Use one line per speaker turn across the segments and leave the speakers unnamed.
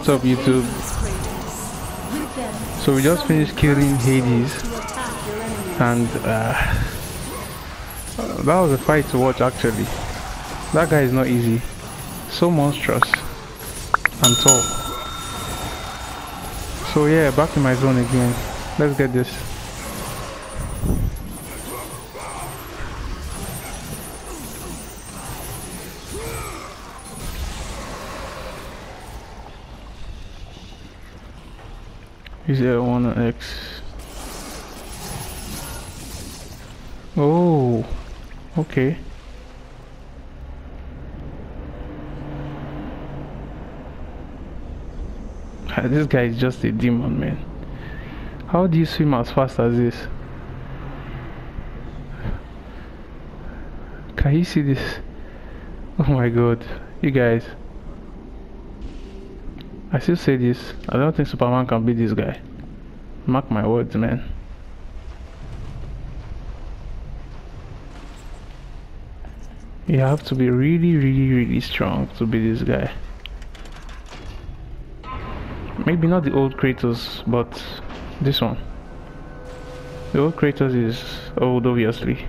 What's up, YouTube? So we just finished killing Hades, and that was a fight to watch actually. That guy is not easy. So monstrous and tall. So yeah, back to my zone again. Let's get this. Is there one on X? Oh, okay. This guy is just a demon, man. How do you swim as fast as this? Can you see this? Oh my god, you guys. I still say this, I don't think Superman can beat this guy. Mark my words, man. You have to be really strong to beat this guy. Maybe not the old Kratos, but this one. The old Kratos is old, obviously.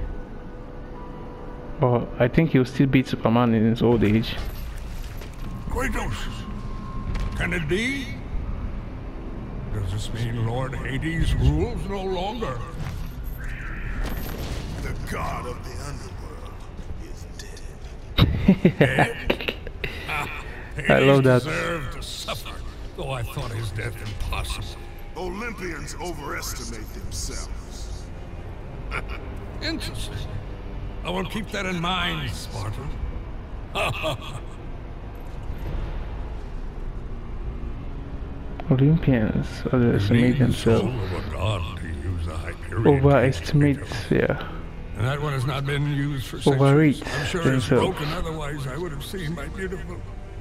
But I think he'll still beat Superman in his old age.
Kratos! Can it be? Does this mean Lord Hades rules no longer?
The god of the underworld is dead.
I love that.
Deserved to suffer, though I thought his death impossible.
Olympians overestimate themselves.
Interesting. I will keep that in mind, Spartan.
Olympians overestimate themselves. Overestimate, yeah.
And that one has not been used for
Overrate
centuries. I'm sure it's
themselves.
broken, otherwise I would have seen my beautiful...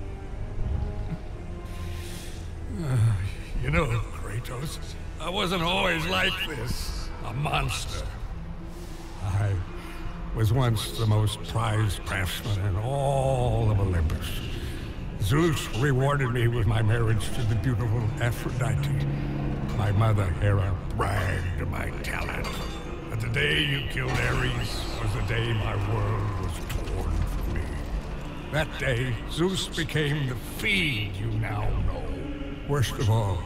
You know, Kratos, I wasn't always like this. A monster. I was once the most prized craftsman in all of Olympus. Zeus rewarded me with my marriage to the beautiful Aphrodite. My mother, Hera, bragged of my talent. But the day you killed Ares was the day my world was torn from me. That day, Zeus became the fiend you now know. Worst of all,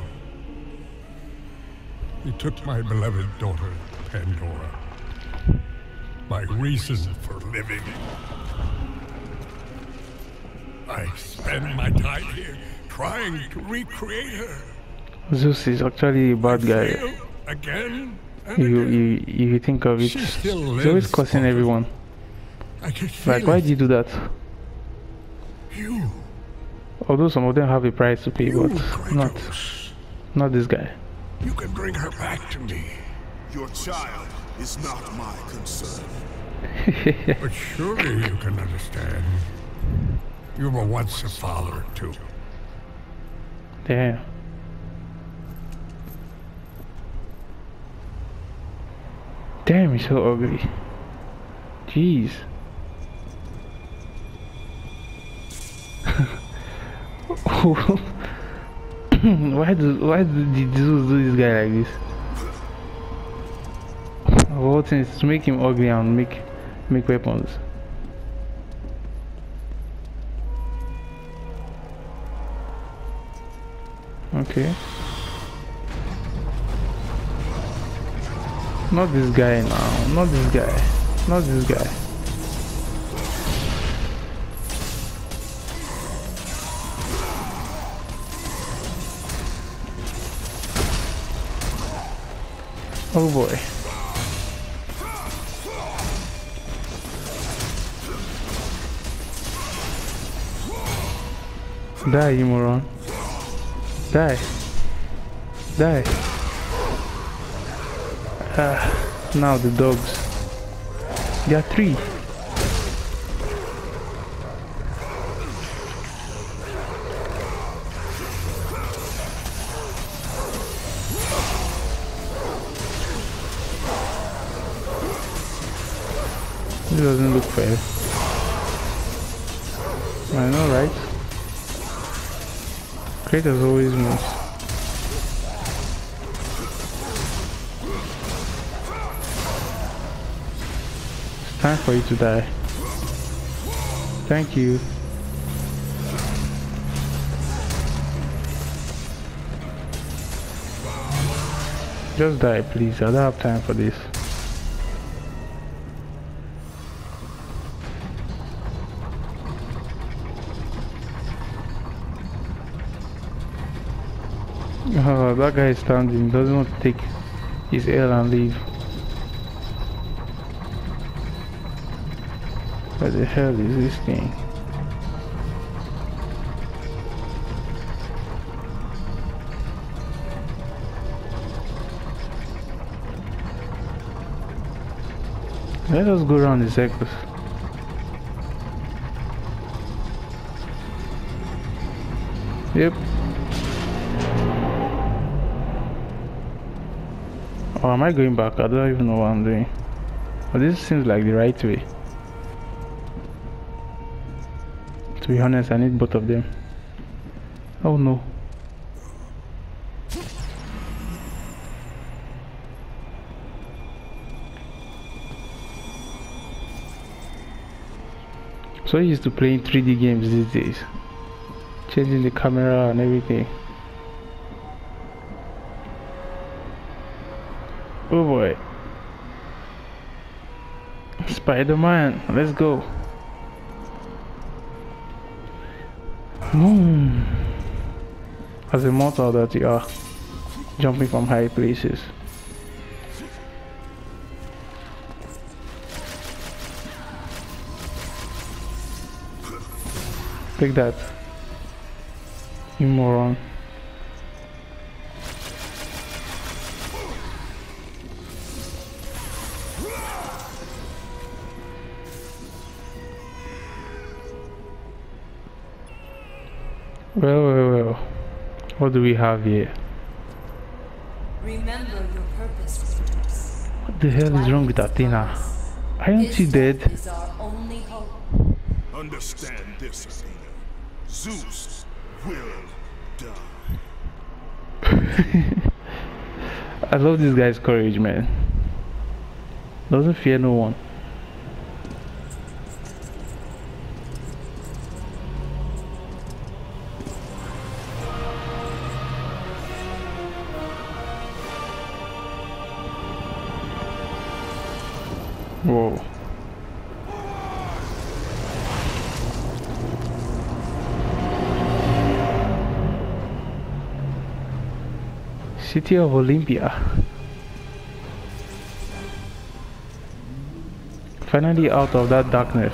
he took my beloved daughter, Pandora. My reason for living. I spend my time here trying to recreate her.
Zeus is actually a bad guy.
Again and
You think of it,
She still
he's always
lives,
cursing everyone.
I can feel
Like, why
it.
did you do that?
You,
Although some of them have a price to pay,
you,
but
Kratos.
not this guy.
You can bring her back to me.
Your child is not my concern.
But surely you can understand. You were once a father, too.
Damn. Damn, he's so ugly. Jeez. why did Zeus do this guy like this? The whole thing is to make him ugly and make weapons. Okay. Not this guy now. Not this guy. Not this guy. Oh boy. Die, you moron. Die. Die. Now the dogs. There are 3. This doesn't look fair. I know, right? Kratos always wins. It's time for you to die. Thank you. Just die, please. I don't have time for this. Oh, that guy is standing. Doesn't want to take his L and leave. What the hell is this thing? Let us go around the circles. Yep. Oh, am I going back? I don't even know what I'm doing. But this seems like the right way. To be honest, I need both of them. Oh no. So used to playing 3D games these days. Changing the camera and everything. Oh boy. Spider-Man, let's go. As a mortal that you are, jumping from high places. Take that, you moron. Well, what do we have here?
Remember your purpose, Kratos.
What the hell is wrong with Athena? Aren't you dead?
Is our only hope.
Understand this, Athena. Zeus will die.
I love this guy's courage, man. Doesn't fear no one. Whoa. City of Olympia. Finally out of that darkness.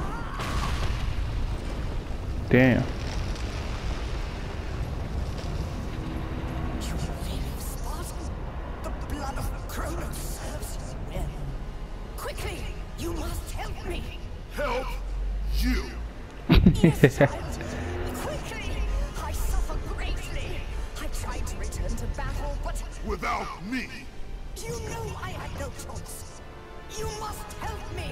Damn.
The blood of Kratos serves you well. Quickly, you must help me.
Help you.
Yes, child. Quickly, I suffer greatly. I tried to return to battle, but
Without me.
you know I had no choice. You must help me.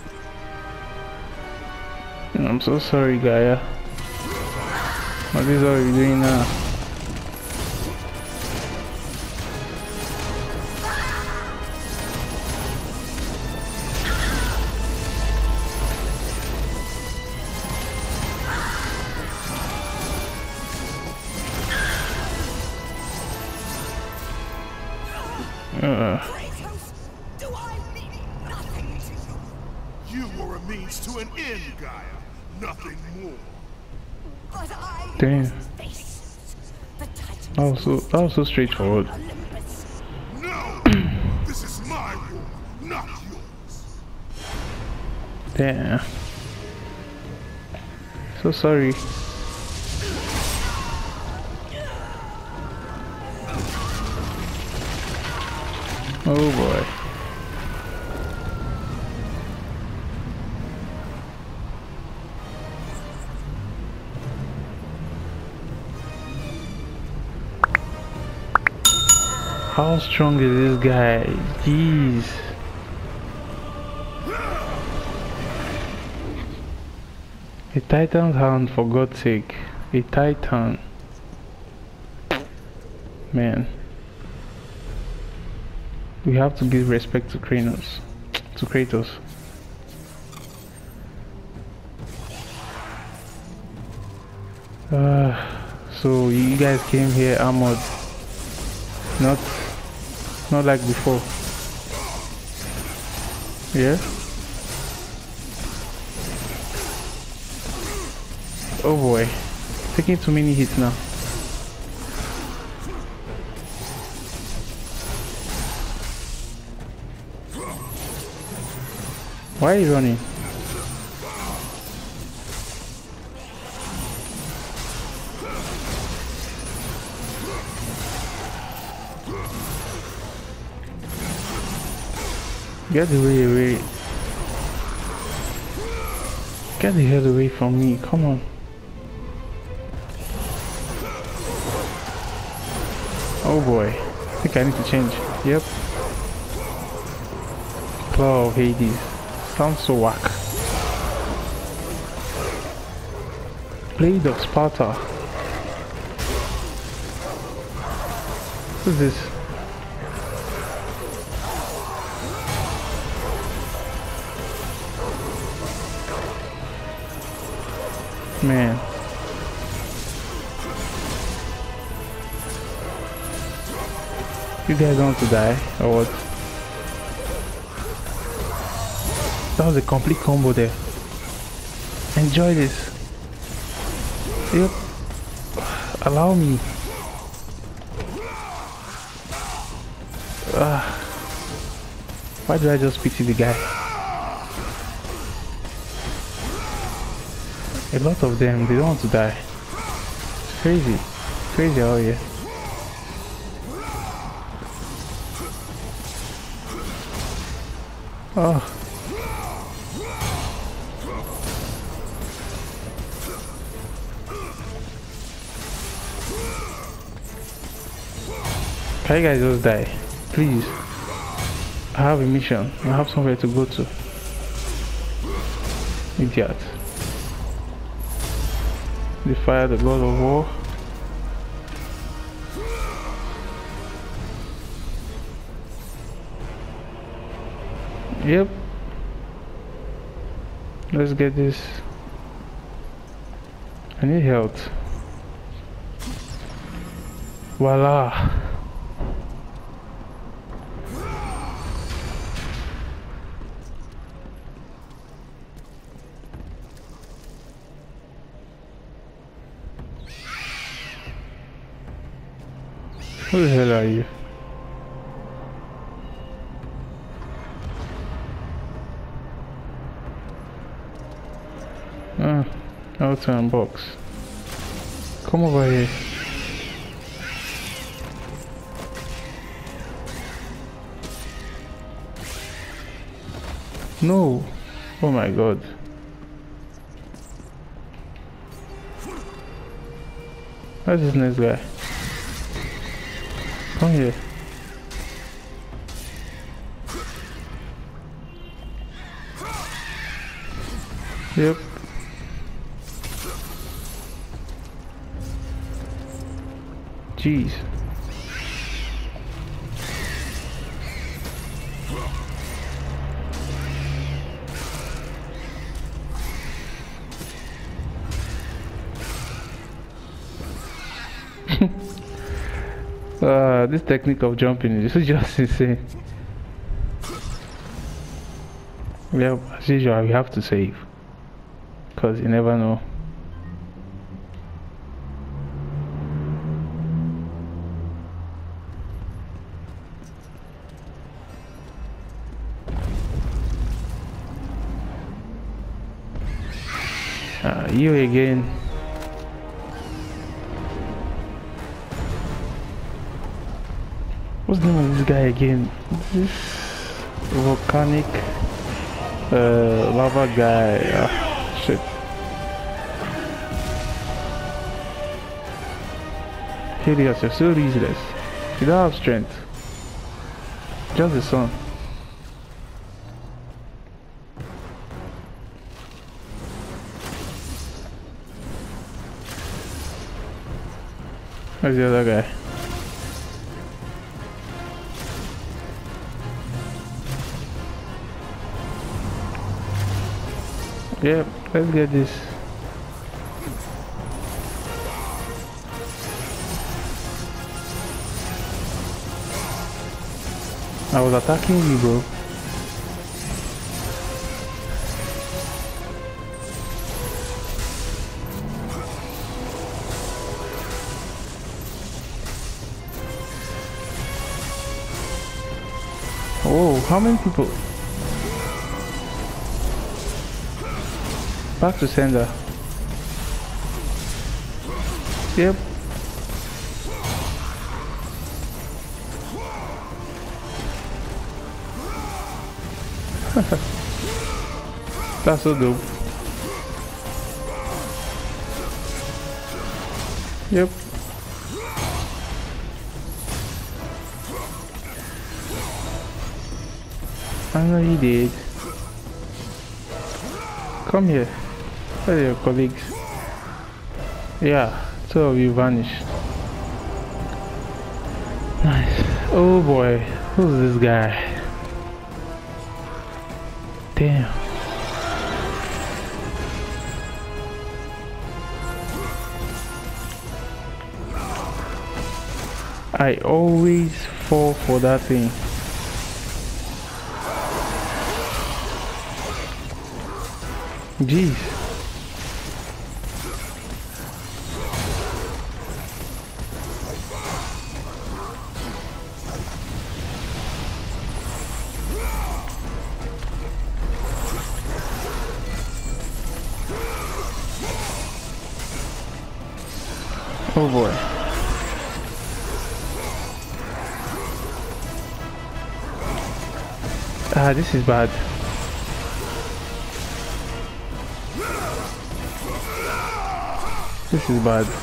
I'm so sorry, Gaia. What is all you doing now?
Kratos, do I mean nothing to you?
You were a means to an end, Gaia. Nothing more.
But I
Damn.
must face the Titans.
That was so straightforward.
Olympus.
No! This is my war, not yours.
Damn. So sorry. Oh boy. How strong is this guy? Jeez. A Titan's hand, for God's sake. A Titan. Man, we have to give respect to Kratos. To Kratos. So you guys came here armored, not like before. Yeah. Oh boy, taking too many hits now. Why are you running? Get away. Get the hell away from me, come on. Oh boy, I think I need to change. Yep. Claw of Hades. Sounds so whack. Blade of Sparta. What is this? Man. You guys want to die or what? That was a complete combo there. Enjoy this. Yep. Allow me. Why did I just pity the guy? A lot of them, they don't want to die. It's crazy. Crazy out here. Oh. Can you guys just die? Please. I have a mission. I have somewhere to go to. Idiot. Defy the God of War. Yep. Let's get this. I need health. Voila. Who the hell are you? How to unbox. Come over here. No. Oh my god. Where's this next guy? Come here. Yep. Jeez. This technique of jumping is just insane. Yeah, as usual, we have to save, because you never know. You again. What's the name of this guy again? This volcanic lava guy. Shit. Helios, you're so useless. You don't have strength. Just the sun. Where's the other guy? Yep, let's get this. I was attacking you, bro. Oh, how many people? Back to sender. Yep. That's so dope. Yep. I know you did. Come here. Where are your colleagues? Yeah, two of you vanished. Nice. Oh boy, who's this guy? Damn. I always fall for that thing. Jeez. Oh boy. Ah, this is bad. This is bad.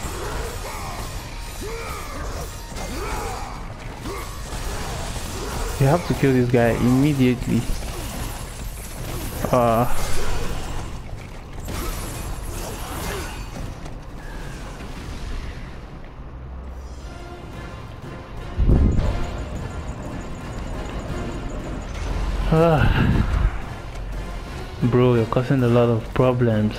You have to kill this guy immediately. Bro, you're causing a lot of problems.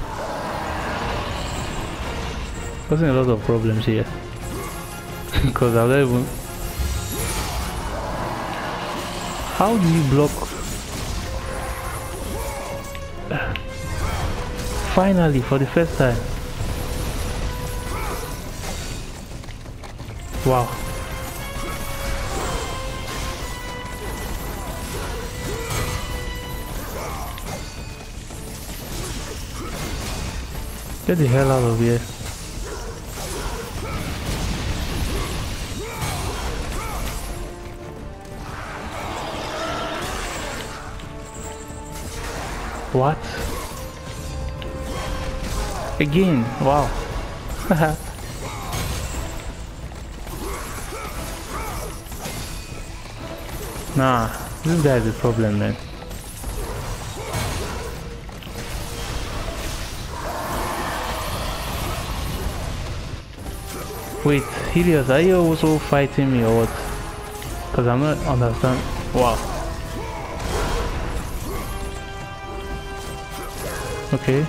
Causing a lot of problems here. Because I'll not even... How do you block? Finally, for the first time. Wow. Get the hell out of here. What? Again? Wow. Nah, this guy is a problem, man. Wait, Helios, are you also fighting me or what? Because I'm not understand. Wow. Okay.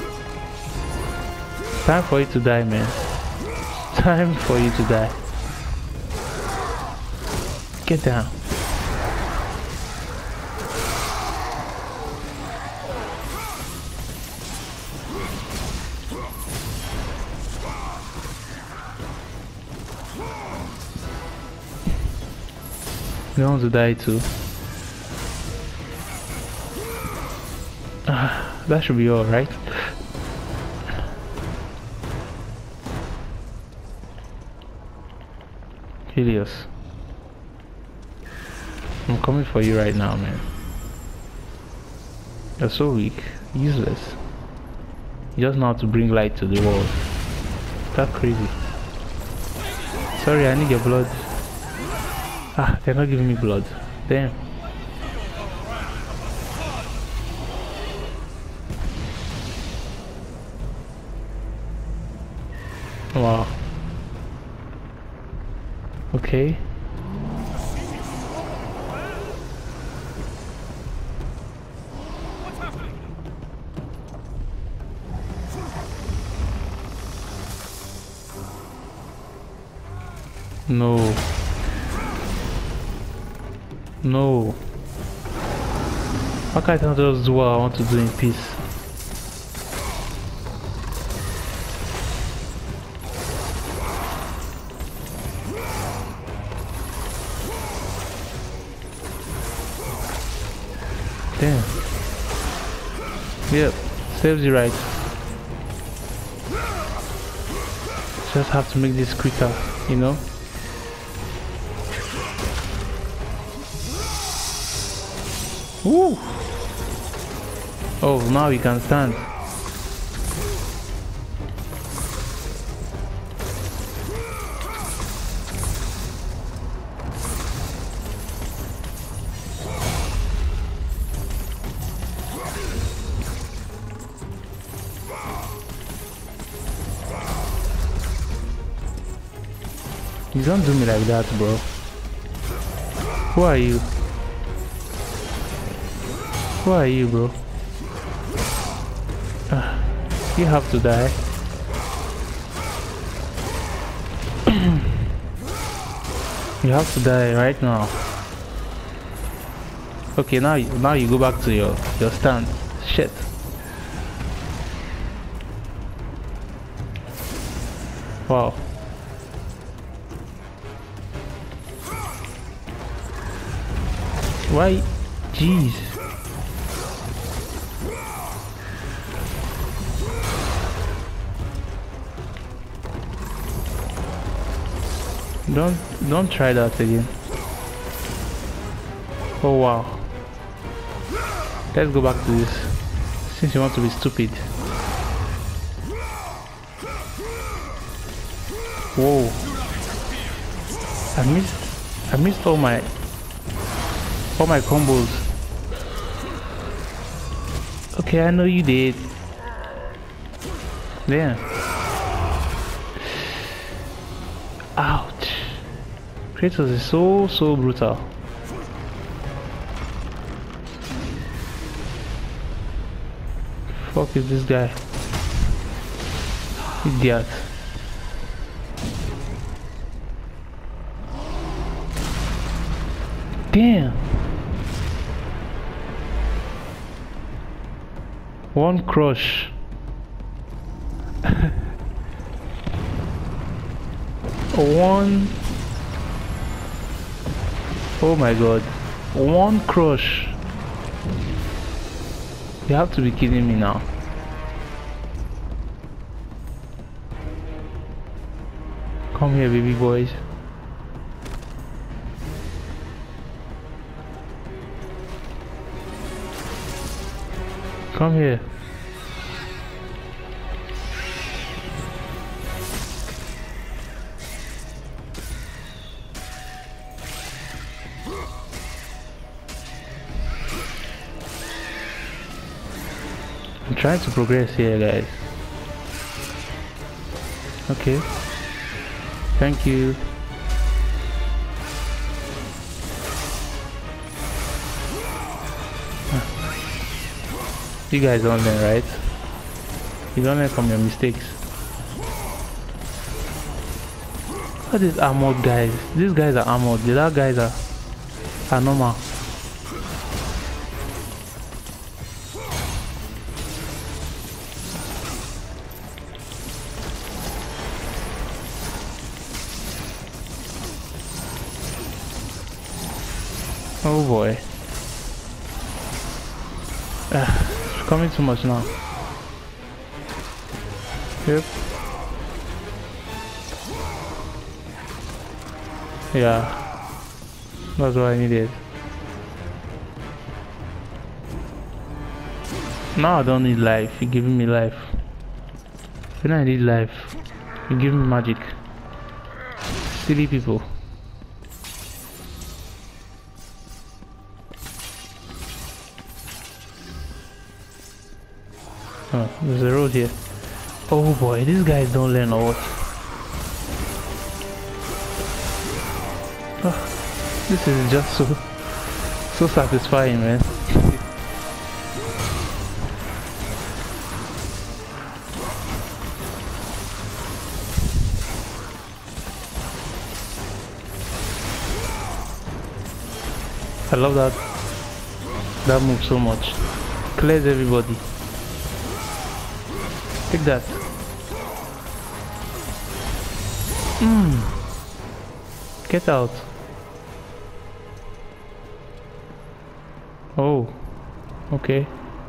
Time for you to die, man. Time for you to die. Get down. You want to die too? That should be alright. Helios, I'm coming for you right now, man. You're so weak, useless. You just know how to bring light to the world. That's crazy. Sorry, I need your blood. Ah, they're not giving me blood. Damn. Wow. Okay. No. No. Why can't I just do what I want to do in peace? Damn. Yep, serves you right. Just have to make this quicker, you know? Woo! Oh, now you can stand. You don't do me like that, bro. Who are you? Who are you, bro? You have to die. You have to die right now. Okay, now you go back to your stand. Shit. Wow. Why? Jeez. Don't try that again. Oh wow. Let's go back to this. Since you want to be stupid. Whoa. I missed all my combos. Okay, I know you did. Damn. Ouch. Kratos is so brutal. Fuck is this guy? Idiot. Damn. One crush. One. Oh my god. One crush. You have to be kidding me now. Come here, baby boys. Come here. I'm trying to progress here, guys. Okay. Thank you. You guys don't learn, right? You don't learn from your mistakes. What are these armored guys? These guys are armored. The other guys are normal. Oh boy. It's coming too much now. Yep. Yeah. That's what I needed. Now I don't need life. You're giving me life. When I need life, you give me magic. Silly people. Oh, there's a road here. Oh boy, these guys don't learn or what? Oh, this is just so satisfying, man. I love that move so much. Clears everybody. Take that. Get out. Oh, okay.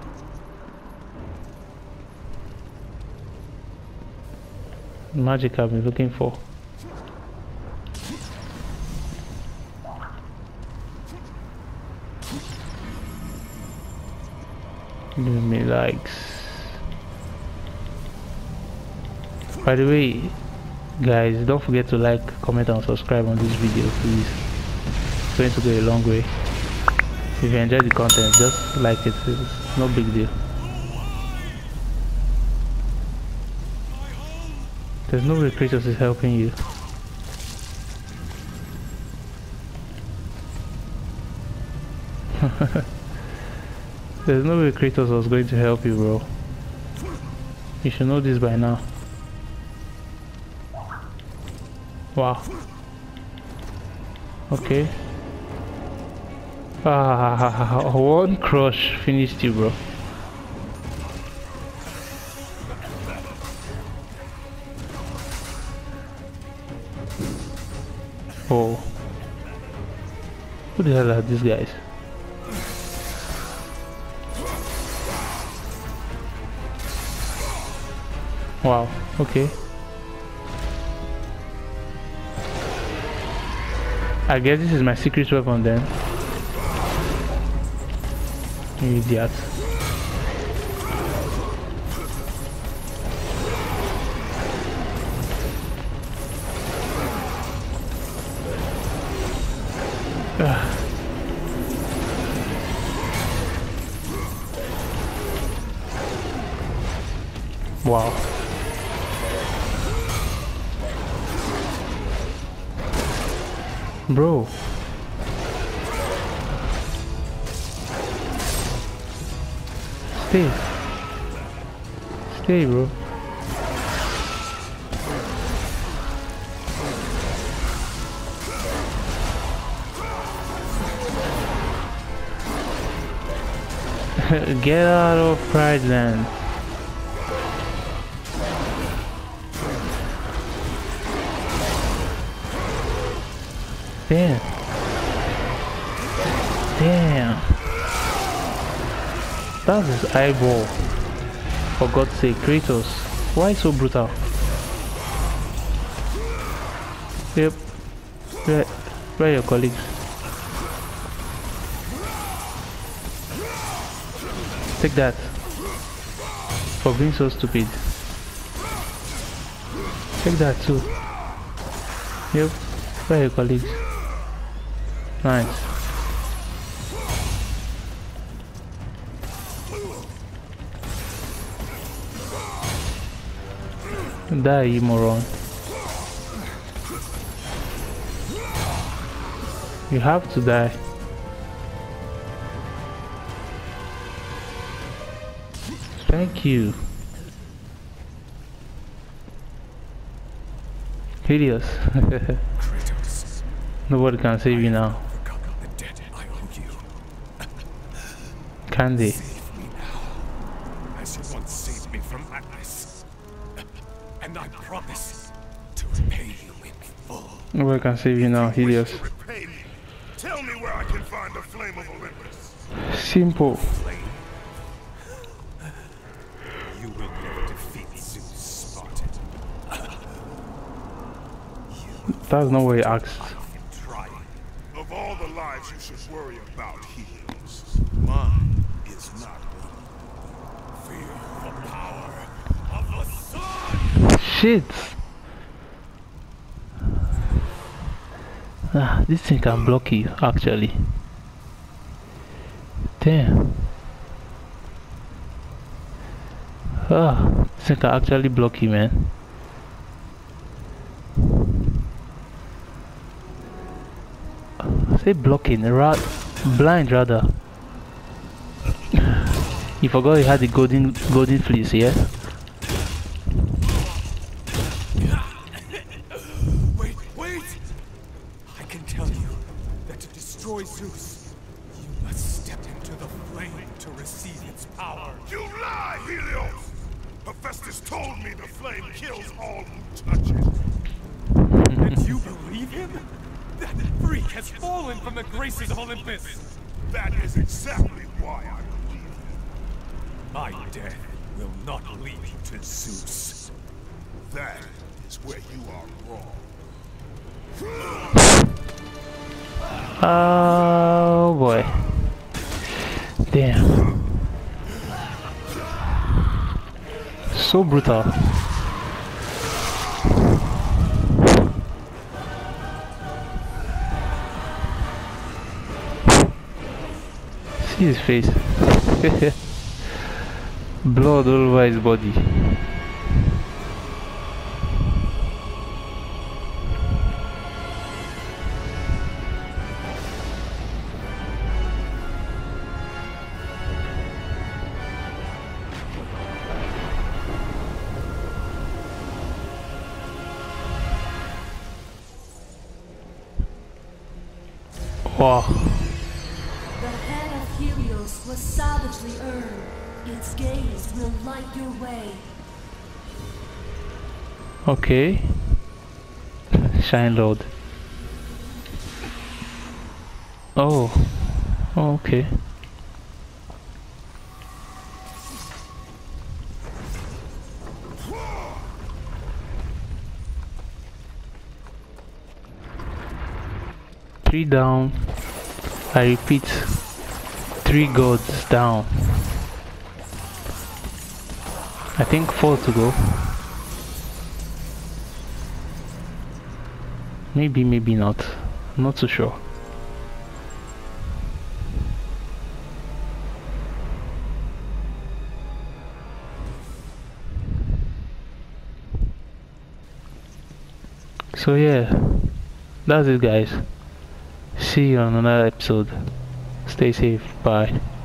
Magic I've been looking for. Give me likes. By the way, guys, don't forget to like, comment and subscribe on this video, please. It's going to go a long way. If you enjoy the content, just like it. It's no big deal. There's no way Kratos is helping you. There's no way Kratos was going to help you, bro. You should know this by now. Wow. Okay. One crush finished you, bro. Oh. Who the hell are these guys? Wow, okay. I guess this is my secret weapon then. You idiot. Wow. Bro. Stay. Stay, bro. Get out of Pride Land. Damn. Damn. That's his eyeball. For God's sake, Kratos. Why so brutal? Yep. Where are your colleagues? Take that. For being so stupid. Take that too. Yep. Where are your colleagues? Nice. Die, you moron. You have to die. Thank you. Helios. Nobody can save you now. Can they?
Save me now, as you once saved me from madness. And I promise to repay you in full.
Nobody can save you now, Helios.
Repay me. Tell me where I can find the flame of Olympus.
Simple.
You will never defeat Zeus, Spartan.
That's not what he asked.
Of all the lives you should worry about, Helios, mine is not one. Feel the power of the sun!
Shit! This thing can block you, actually. Damn. This thing can actually block you, man. Say blocking, blind rather. You forgot you had the golden fleece, yeah?
Wait! I can tell you that to destroy Zeus, step into the flame to receive its power. You lie, Helios! Hephaestus told me the flame kills all who touch it.
And you believe him? That freak has fallen from the graces of Olympus!
That is exactly why I believe him.
My death will not lead to Zeus.
That is where you are wrong.
Oh boy. Damn. So brutal. See his face. Blood all over his body. Wow.
The head of Helios was savagely earned. Its gaze will light your way.
Okay. Shine Lord. Oh. Oh, okay. Three down. I repeat, 3 gods down. I think 4 to go. Maybe, maybe not. I'm not too sure. So yeah, that's it guys. See you on another episode. Stay safe. Bye.